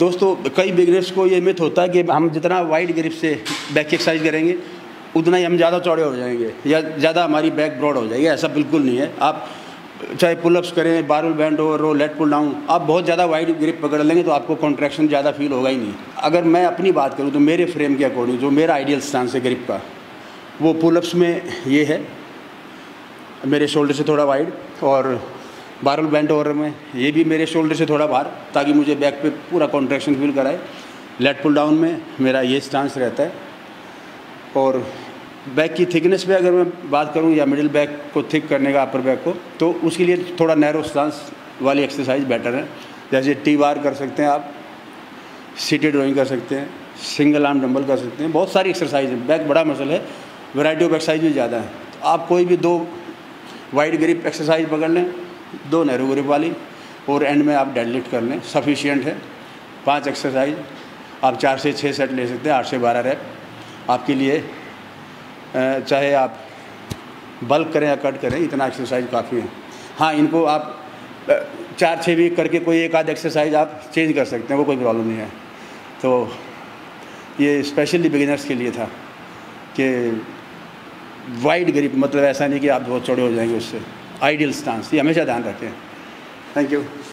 दोस्तों, कई बिगिनर्स को ये मिथ होता है कि हम जितना वाइड ग्रिप से बैक की एक्सरसाइज करेंगे उतना ही हम ज़्यादा चौड़े हो जाएंगे या ज़्यादा हमारी बैक ब्रॉड हो जाएगी। ऐसा बिल्कुल नहीं है। आप चाहे पुलअप्स करें, barbell bent over row, lat pull down, आप बहुत ज़्यादा वाइड ग्रिप पकड़ लेंगे तो आपको कॉन्ट्रैक्शन ज़्यादा फील होगा ही नहीं। अगर मैं अपनी बात करूँ तो मेरे फ्रेम के अकॉर्डिंग जो मेरा आइडियल स्टांस है ग्रिप का, वो पुलअप्स में ये है, मेरे शोल्डर से थोड़ा वाइड, और बारबेल बेंट ओवर में ये भी मेरे शोल्डर से थोड़ा बाहर, ताकि मुझे बैक पे पूरा कॉन्ट्रैक्शन फील कराए। लेट पुल डाउन में मेरा ये स्टांस रहता है। और बैक की थिकनेस पे अगर मैं बात करूं या मिडिल बैक को थिक करने का, अपर बैक को, तो उसके लिए थोड़ा नैरो स्टांस वाली एक्सरसाइज बेटर है। जैसे टी बार कर सकते हैं आप, सीटेड रोइंग कर सकते हैं, सिंगल आर्म डंबल कर सकते हैं, बहुत सारी एक्सरसाइज है। बैक बड़ा मसल है, वैरायटी ऑफ एक्सरसाइज भी ज़्यादा है। तो आप कोई भी 2 वाइड ग्रिप एक्सरसाइज पकड़ लें, 2 नैरो ग्रिप वाली, और एंड में आप डेडलिफ्ट कर लें, सफिशिएंट है। 5 एक्सरसाइज आप 4 से 6 सेट ले सकते हैं, 8 से 12 रैप आपके लिए। चाहे आप बल्क करें या कट करें, इतना एक्सरसाइज काफ़ी है। हाँ, इनको आप 4-6 वीक करके कोई एक आध एक्सरसाइज आप चेंज कर सकते हैं, वो कोई प्रॉब्लम नहीं है। तो ये स्पेशली बिगिनर्स के लिए था कि वाइड ग्रिप, मतलब ऐसा नहीं कि आप बहुत चौड़े हो जाएंगे उससे। आइडियल स्टांस, ये हमेशा ध्यान रखें। Thank you.